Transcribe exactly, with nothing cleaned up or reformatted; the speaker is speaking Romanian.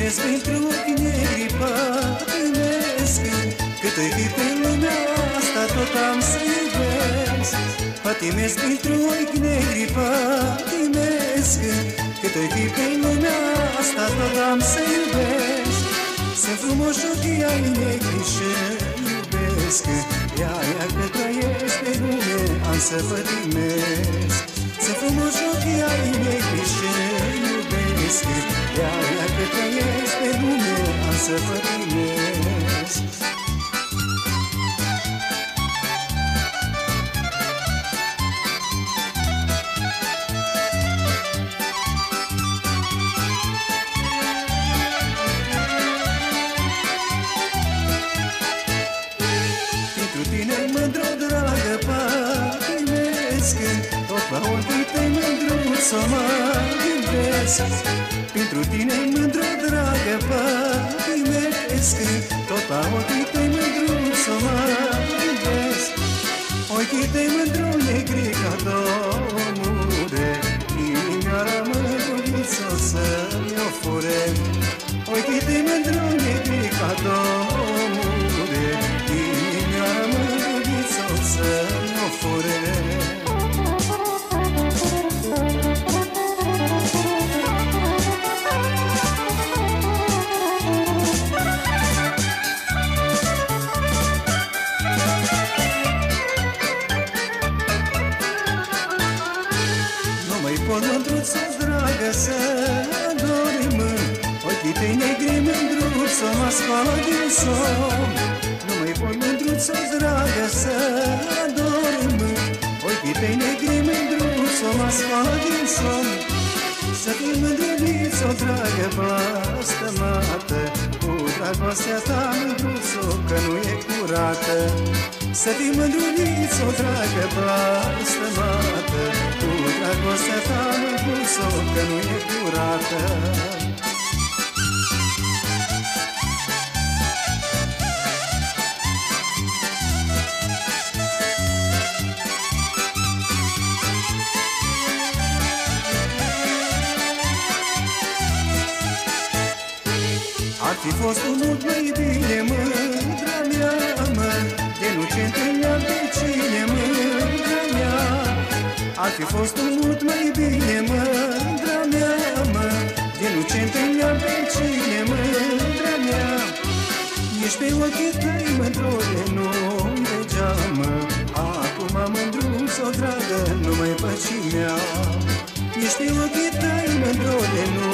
Patimesc pentru ochi negri, patimesc, cât e cât în lumea asta tot am să iubesc. Patimesc pentru ochi negri, patimesc, cât e cât în lumea asta tot am să iubesc. Sunt frumoși ochii ai negri și iubesc, ea, ea că trăiești pe lume, am să patimesc. Sunt frumoși ochii ai negri și iubesc, ea, ea că trăiești pe lume, am să patimesc. Pentru tine, mândru, dragă, patimesc, tot la ochii tăi, mândruță, mă iubesc. Pentru tine, mândru, dragă, patimesc, tot la ochii tăi, mândruță, mă iubesc. Ochii tăi, mândru, negri ca două mure, inimioara mândruliță o să-mi-o fure. Ochii tăi, mândru, negri ca două mure, inimioara mândruliță o să-mi-o fure. Pot, mândruță, dragă, să adori mâini, ochii tăi negri, mândruță, mă scoală din somn. Nu mai pot, mândruță, dragă, să adori mâini, ochii tăi negri, mândruță, mă scoală din somn. Să fii mândruliță, dragă, blestemată, cu dragostea ta, mândruță, că nu e curată. Să fii mândruliță, dragă, blestemată, cu dragostea ta, mândruță, că nu e curată. Ar fi fost un mult mai bine, mândra mea, mă, de nu ce întâlneam pe cine, mândra mea. Ar fi fost un mult mai bine, mândra mea, mă, de nu ce întâlneam pe cine, mândra mea. Ești pe ochii tăi, mândrule, nu-mi degeamă, acum mândruță, dragă, nu mai păcimea. Ești pe ochii tăi, mândrule, nu